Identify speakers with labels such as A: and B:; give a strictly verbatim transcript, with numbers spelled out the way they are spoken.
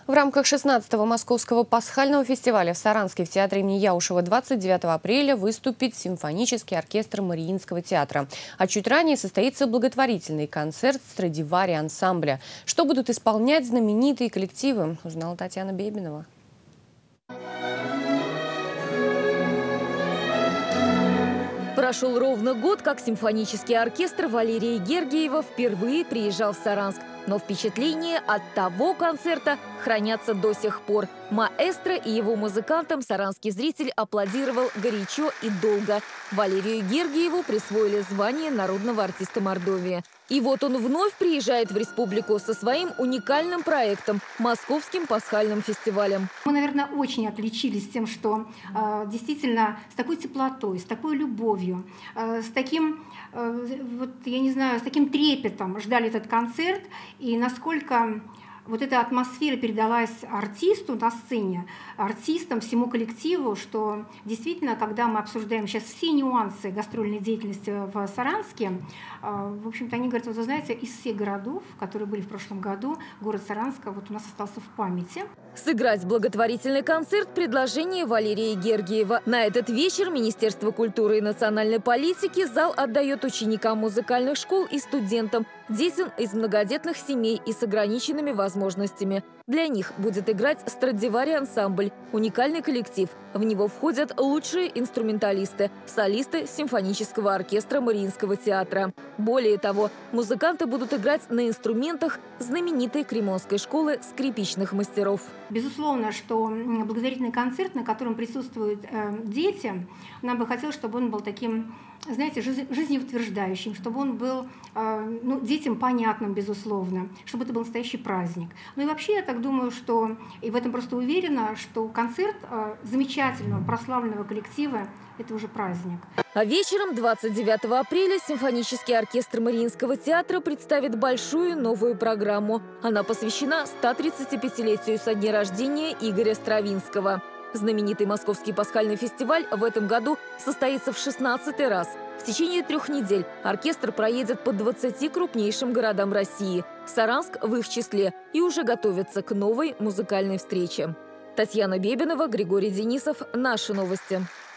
A: В рамках шестнадцатого Московского пасхального фестиваля в Саранске в театре имени Яушева двадцать девятого апреля выступит симфонический оркестр Мариинского театра. А чуть ранее состоится благотворительный концерт Страдивари ансамбля. Что будут исполнять знаменитые коллективы, узнала Татьяна Бебинова.
B: Прошел ровно год, как симфонический оркестр Валерия Гергиева впервые приезжал в Саранск. Но впечатления от того концерта хранятся до сих пор. Маэстро и его музыкантам саранский зритель аплодировал горячо и долго. Валерию Гергиеву присвоили звание народного артиста Мордовии. И вот он вновь приезжает в республику со своим уникальным проектом – Московским пасхальным фестивалем.
C: Мы, наверное, очень отличились тем, что э, действительно с такой теплотой, с такой любовью, э, с таким, э, вот, я не знаю, с таким трепетом ждали этот концерт. И насколько вот эта атмосфера передалась артисту на сцене, артистам, всему коллективу, что действительно, когда мы обсуждаем сейчас все нюансы гастрольной деятельности в Саранске, в общем-то, они говорят, вот вы знаете, из всех городов, которые были в прошлом году, город Саранска вот у нас остался в памяти.
B: Сыграть благотворительный концерт – предложение Валерия Гергиева. На этот вечер Министерство культуры и национальной политики зал отдает ученикам музыкальных школ и студентам, детям из многодетных семей и с ограниченными возможностями. Для них будет играть Страдивари ансамбль – уникальный коллектив. В него входят лучшие инструменталисты, солисты симфонического оркестра Мариинского театра. Более того, музыканты будут играть на инструментах знаменитой Кремонской школы скрипичных мастеров.
C: Безусловно, что благодарительный концерт, на котором присутствуют э, дети, нам бы хотелось, чтобы он был таким, знаете, жизнеутверждающим, чтобы он был э, ну, детям понятным, безусловно, чтобы это был настоящий праздник. Ну и вообще, я так думаю, что, и в этом просто уверена, что концерт э, замечательного, прославленного коллектива – это уже праздник.
B: А вечером двадцать девятого апреля симфонический оркестр Мариинского театра представит большую новую программу. Она посвящена ста тридцатипятилетию со дня рождения Игоря Стравинского. Знаменитый Московский пасхальный фестиваль в этом году состоится в шестнадцатый раз. В течение трех недель оркестр проедет по двадцати крупнейшим городам России. Саранск в их числе, и уже готовится к новой музыкальной встрече. Татьяна Бебинова, Григорий Денисов. Наши новости.